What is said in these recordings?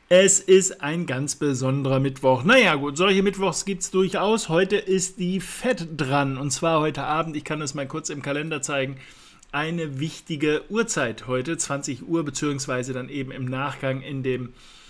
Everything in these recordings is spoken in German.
Es ist ein ganz besonderer Mittwoch. Naja gut, solche Mittwochs gibt es durchaus. Heute ist die FED dran und zwar heute Abend, ich kann das mal kurz im Kalender zeigen, eine wichtige Uhrzeit heute, 20 Uhr, beziehungsweise dann eben im Nachgang in dem,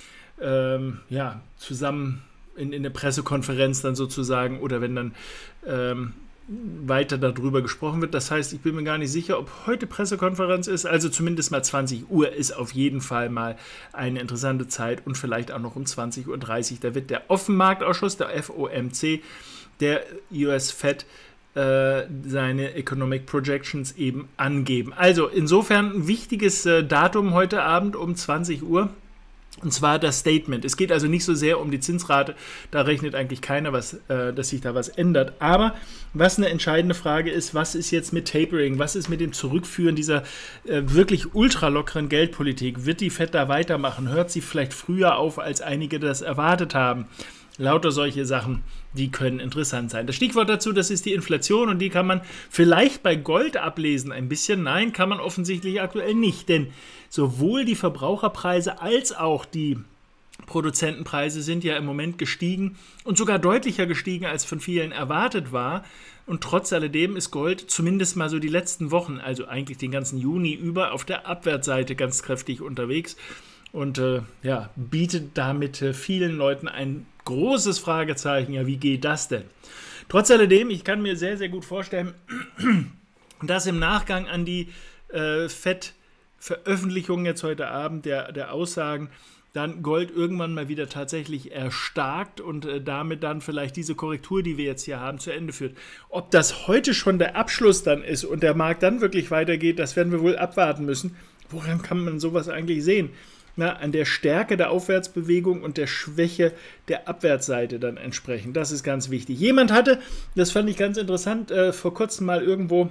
zusammen in der Pressekonferenz dann sozusagen oder wenn dann weiter darüber gesprochen wird. Das heißt, ich bin mir gar nicht sicher, ob heute Pressekonferenz ist. Also zumindest mal 20 Uhr ist auf jeden Fall mal eine interessante Zeit und vielleicht auch noch um 20:30 Uhr. Da wird der Offenmarktausschuss, der FOMC, der US Fed seine Economic Projections eben angeben. Also insofern ein wichtiges Datum heute Abend um 20 Uhr. Und zwar das Statement. Es geht also nicht so sehr um die Zinsrate, da rechnet eigentlich keiner, dass sich da was ändert. Aber was eine entscheidende Frage ist, was ist jetzt mit Tapering, was ist mit dem Zurückführen dieser wirklich ultralockeren Geldpolitik? Wird die FED da weitermachen? Hört sie vielleicht früher auf, als einige das erwartet haben? Lauter solche Sachen, die können interessant sein. Das Stichwort dazu, das ist die Inflation und die kann man vielleicht bei Gold ablesen ein bisschen. Nein, kann man offensichtlich aktuell nicht, denn sowohl die Verbraucherpreise als auch die Produzentenpreise sind ja im Moment gestiegen und sogar deutlicher gestiegen, als von vielen erwartet war. Und trotz alledem ist Gold zumindest mal so die letzten Wochen, also eigentlich den ganzen Juni über, auf der Abwärtsseite ganz kräftig unterwegs und bietet damit vielen Leuten ein großes Fragezeichen. Ja, wie geht das denn? Trotz alledem, ich kann mir sehr, sehr gut vorstellen, dass im Nachgang an die FED-Veröffentlichung jetzt heute Abend der Aussagen dann Gold irgendwann mal wieder tatsächlich erstarkt und damit dann vielleicht diese Korrektur, die wir jetzt hier haben, zu Ende führt. Ob das heute schon der Abschluss dann ist und der Markt dann wirklich weitergeht, das werden wir wohl abwarten müssen. Woran kann man sowas eigentlich sehen? An der Stärke der Aufwärtsbewegung und der Schwäche der Abwärtsseite dann entsprechend. Das ist ganz wichtig. Jemand hatte, das fand ich ganz interessant, vor kurzem mal irgendwo,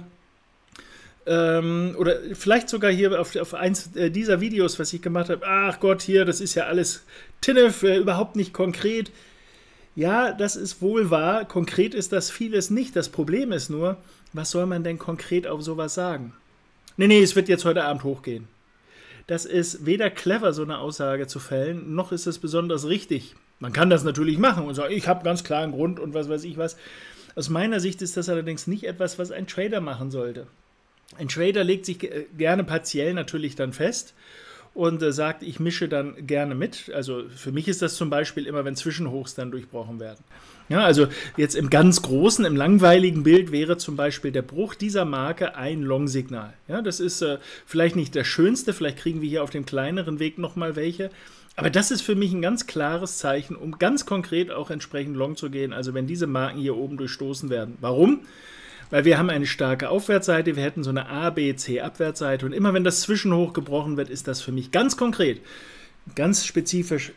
oder vielleicht sogar hier auf eins dieser Videos, was ich gemacht habe, ach Gott, hier, das ist ja alles Tinnef, überhaupt nicht konkret. Ja, das ist wohl wahr. Konkret ist das vieles nicht. Das Problem ist nur, was soll man denn konkret auf sowas sagen? Nee, es wird jetzt heute Abend hochgehen. Das ist weder clever, so eine Aussage zu fällen, noch ist es besonders richtig. Man kann das natürlich machen und sagen, ich habe ganz klar einen Grund und was weiß ich was. Aus meiner Sicht ist das allerdings nicht etwas, was ein Trader machen sollte. Ein Trader legt sich gerne partiell natürlich dann fest und sagt, ich mische dann gerne mit. Also für mich ist das zum Beispiel immer, wenn Zwischenhochs dann durchbrochen werden. Ja, also jetzt im ganz großen, im langweiligen Bild wäre zum Beispiel der Bruch dieser Marke ein Long-Signal. Ja, das ist vielleicht nicht der schönste, vielleicht kriegen wir hier auf dem kleineren Weg nochmal welche. Aber das ist für mich ein ganz klares Zeichen, um ganz konkret auch entsprechend long zu gehen. Also wenn diese Marken hier oben durchstoßen werden. Warum? Weil wir haben eine starke Aufwärtsseite, wir hätten so eine A, B, C Abwärtsseite und immer wenn das Zwischenhoch gebrochen wird, ist das für mich ganz konkret, ganz spezifisch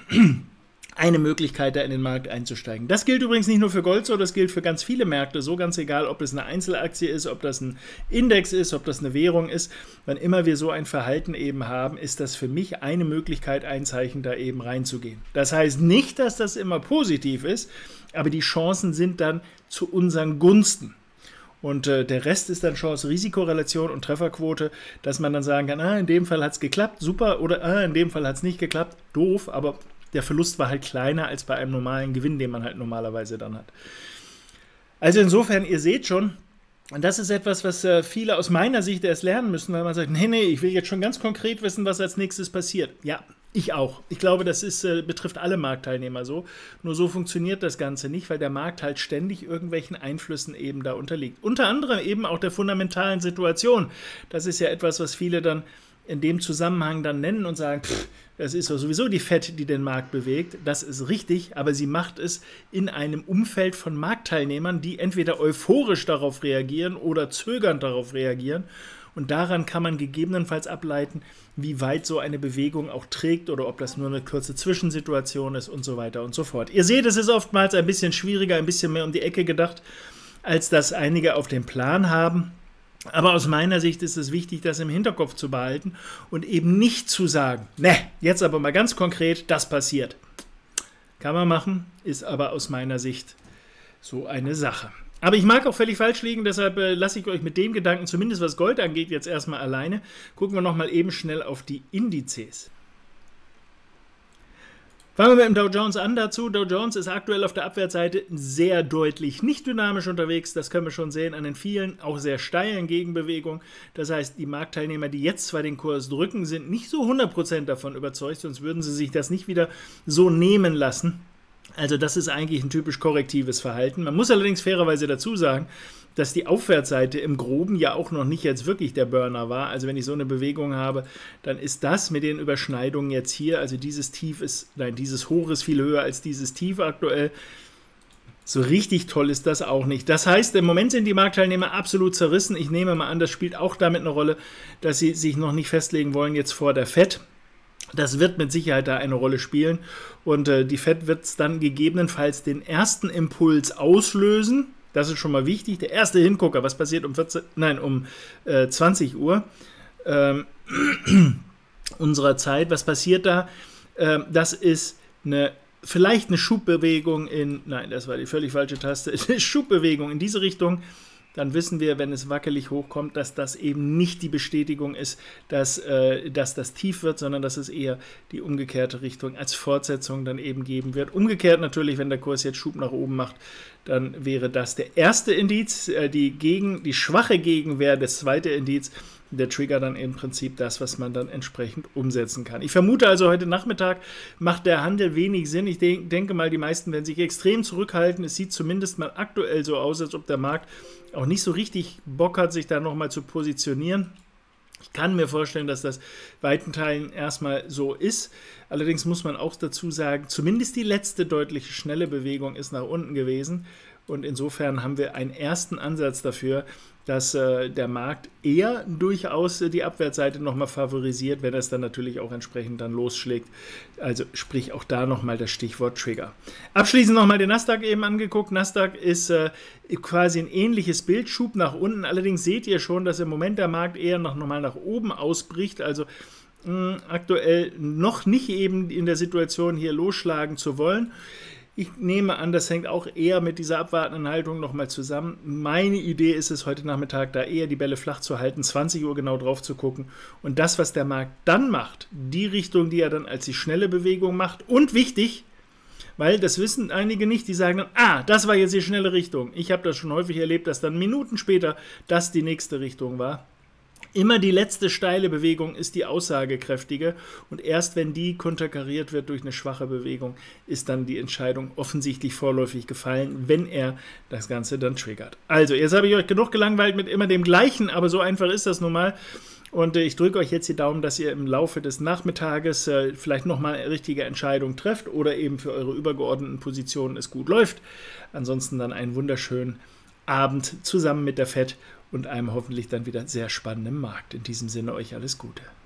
eine Möglichkeit, da in den Markt einzusteigen. Das gilt übrigens nicht nur für Gold so, das gilt für ganz viele Märkte so, ganz egal, ob es eine Einzelaktie ist, ob das ein Index ist, ob das eine Währung ist. Wann immer wir so ein Verhalten eben haben, ist das für mich eine Möglichkeit, ein Zeichen da eben reinzugehen. Das heißt nicht, dass das immer positiv ist, aber die Chancen sind dann zu unseren Gunsten. Und der Rest ist dann Chance-Risiko-Relation und Trefferquote, dass man dann sagen kann, in dem Fall hat es geklappt, super, oder in dem Fall hat es nicht geklappt, doof, aber der Verlust war halt kleiner als bei einem normalen Gewinn, den man halt normalerweise dann hat. Also insofern, ihr seht schon, und das ist etwas, was viele aus meiner Sicht erst lernen müssen, weil man sagt, nee, ich will jetzt schon ganz konkret wissen, was als nächstes passiert. Ja, ich auch. Ich glaube, das betrifft alle Marktteilnehmer so. Nur so funktioniert das Ganze nicht, weil der Markt halt ständig irgendwelchen Einflüssen eben da unterliegt. Unter anderem eben auch der fundamentalen Situation. Das ist ja etwas, was viele dann in dem Zusammenhang dann nennen und sagen, das ist doch sowieso die FED, die den Markt bewegt. Das ist richtig, aber sie macht es in einem Umfeld von Marktteilnehmern, die entweder euphorisch darauf reagieren oder zögernd darauf reagieren. Und daran kann man gegebenenfalls ableiten, wie weit so eine Bewegung auch trägt oder ob das nur eine kurze Zwischensituation ist und so weiter und so fort. Ihr seht, es ist oftmals ein bisschen schwieriger, ein bisschen mehr um die Ecke gedacht, als das einige auf dem Plan haben. Aber aus meiner Sicht ist es wichtig, das im Hinterkopf zu behalten und eben nicht zu sagen, ne, jetzt aber mal ganz konkret, das passiert. Kann man machen, ist aber aus meiner Sicht so eine Sache. Aber ich mag auch völlig falsch liegen, deshalb lasse ich euch mit dem Gedanken, zumindest was Gold angeht, jetzt erstmal alleine. Gucken wir nochmal eben schnell auf die Indizes. Fangen wir mit dem Dow Jones an dazu. Dow Jones ist aktuell auf der Abwärtsseite sehr deutlich nicht dynamisch unterwegs. Das können wir schon sehen an den vielen, auch sehr steilen Gegenbewegungen. Das heißt, die Marktteilnehmer, die jetzt zwar den Kurs drücken, sind nicht so 100% davon überzeugt, sonst würden sie sich das nicht wieder so nehmen lassen. Also das ist eigentlich ein typisch korrektives Verhalten. Man muss allerdings fairerweise dazu sagen, dass die Aufwärtsseite im Groben ja auch noch nicht jetzt wirklich der Burner war. Also wenn ich so eine Bewegung habe, dann ist das mit den Überschneidungen jetzt hier, also dieses Tief ist, nein, dieses Hoch ist viel höher als dieses Tief aktuell. So richtig toll ist das auch nicht. Das heißt, im Moment sind die Marktteilnehmer absolut zerrissen. Ich nehme mal an, das spielt auch damit eine Rolle, dass sie sich noch nicht festlegen wollen jetzt vor der FED. Das wird mit Sicherheit da eine Rolle spielen und die FED wird es dann gegebenenfalls den ersten Impuls auslösen. Das ist schon mal wichtig. Der erste Hingucker, was passiert um 20 Uhr unserer Zeit, was passiert da? Das ist vielleicht eine Schubbewegung nein, das war die völlig falsche Taste, eine Schubbewegung in diese Richtung. Dann wissen wir, wenn es wackelig hochkommt, dass das eben nicht die Bestätigung ist, dass das tief wird, sondern dass es eher die umgekehrte Richtung als Fortsetzung dann eben geben wird. Umgekehrt natürlich, wenn der Kurs jetzt Schub nach oben macht, dann wäre das der erste Indiz, die schwache Gegenwehr, das zweite Indiz, der Trigger dann im Prinzip das, was man dann entsprechend umsetzen kann. Ich vermute also, heute Nachmittag macht der Handel wenig Sinn. Ich denke mal, die meisten werden sich extrem zurückhalten. Es sieht zumindest mal aktuell so aus, als ob der Markt auch nicht so richtig Bock hat, sich da nochmal zu positionieren. Ich kann mir vorstellen, dass das weiten Teilen erstmal so ist. Allerdings muss man auch dazu sagen, zumindest die letzte deutliche schnelle Bewegung ist nach unten gewesen. Und insofern haben wir einen ersten Ansatz dafür, dass der Markt eher durchaus die Abwärtsseite nochmal favorisiert, wenn er es dann natürlich auch entsprechend dann losschlägt. Also sprich auch da nochmal das Stichwort Trigger. Abschließend nochmal den Nasdaq eben angeguckt. Nasdaq ist quasi ein ähnliches Bild, Schub nach unten. Allerdings seht ihr schon, dass im Moment der Markt eher nochmal nach oben ausbricht. Also aktuell noch nicht eben in der Situation, hier losschlagen zu wollen. Ich nehme an, das hängt auch eher mit dieser abwartenden Haltung nochmal zusammen. Meine Idee ist es, heute Nachmittag da eher die Bälle flach zu halten, 20 Uhr genau drauf zu gucken. Und das, was der Markt dann macht, die Richtung, die er dann als die schnelle Bewegung macht. Und wichtig, weil das wissen einige nicht, die sagen dann, das war jetzt die schnelle Richtung. Ich habe das schon häufig erlebt, dass dann Minuten später das die nächste Richtung war. Immer die letzte steile Bewegung ist die aussagekräftige und erst wenn die konterkariert wird durch eine schwache Bewegung, ist dann die Entscheidung offensichtlich vorläufig gefallen, wenn er das Ganze dann triggert. Also, jetzt habe ich euch genug gelangweilt mit immer dem Gleichen, aber so einfach ist das nun mal. Und ich drücke euch jetzt die Daumen, dass ihr im Laufe des Nachmittages vielleicht nochmal eine richtige Entscheidung trefft oder eben für eure übergeordneten Positionen es gut läuft. Ansonsten dann einen wunderschönen Abend zusammen mit der FED und einem hoffentlich dann wieder sehr spannenden Markt. In diesem Sinne euch alles Gute.